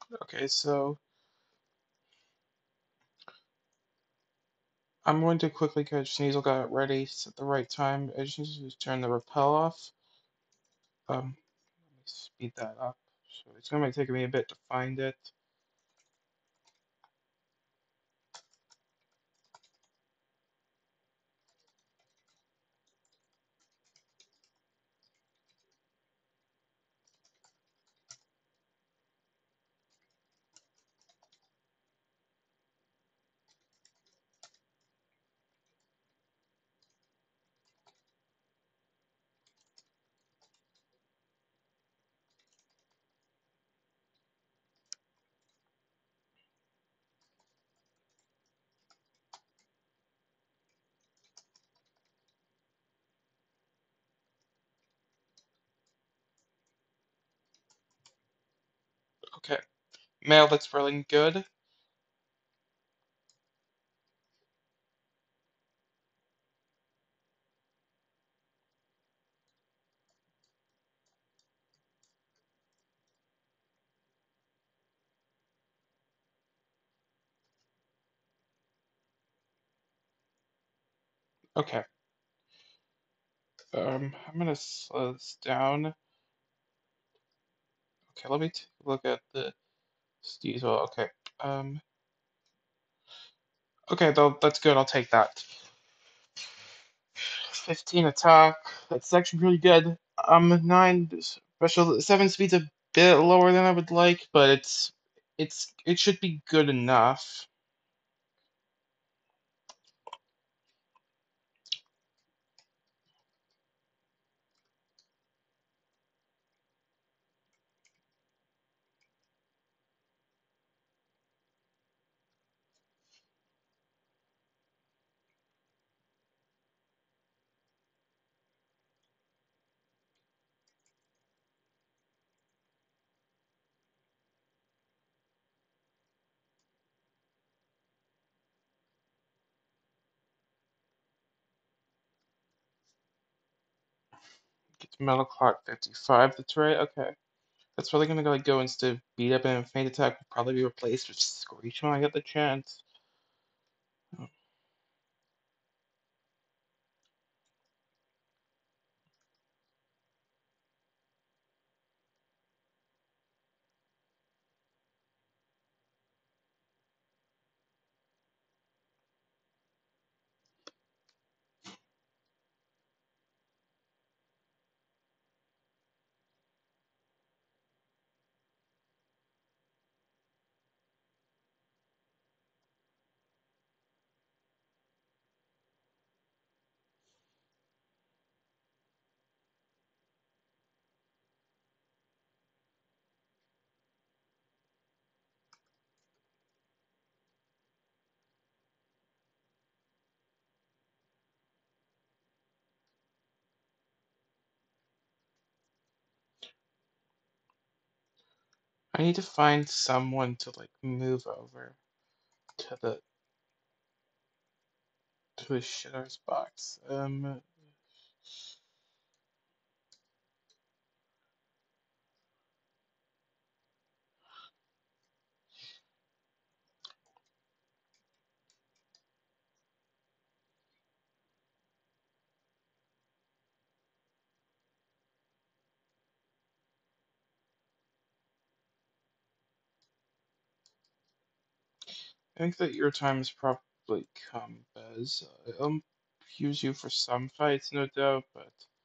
Okay, so I'm going to quickly get Sneasel got it ready at the right time. I just need to turn the rappel off. Let me speed that up. So it's going to take me a bit to find it. Okay, mail looks really good. Okay, I'm gonna slow this down. Okay, let me take a look at the Sneasel. Okay, um, okay, though that's good. I'll take that. 15 attack. That's actually pretty good. 9 special 7 speed's a bit lower than I would like, but it should be good enough. Get to Metal Clock 55. That's right. Okay, that's probably gonna go instead of beat up and faint attack will probably be replaced with Screech when I get the chance. I need to find someone to like move over to the shitter's box. I think that your time has probably come, Bez. I'll use you for some fights, no doubt, but